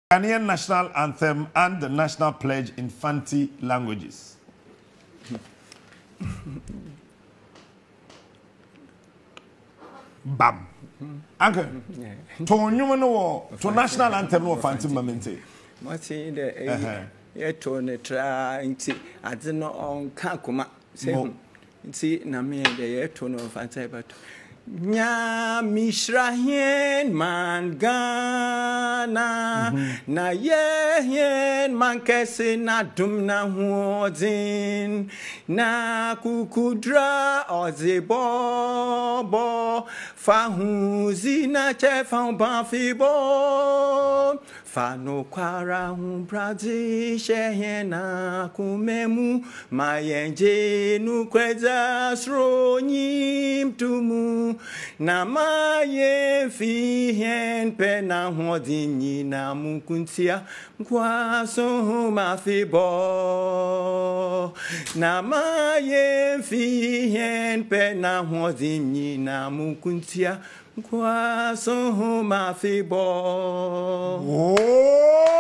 Ghanaian national anthem and the national pledge in Fante languages. Bam. Uncle, to national anthem no Fante mamente. What's in the to try I don't know on Kakuma. See, Nami, the to no Fante, but Nya mishrahen man gana na yehen man kese na dum na huodin na kukudra oze bobo fahuzi na chefan banfibo fano kwara humbrazi shehena kumemu mayenje nukweza sronyim tumu na maye fihen pena hodini na mukuntia kwaso mafibo na maye fihen pena hodini na mukuntia kwaso mafibo.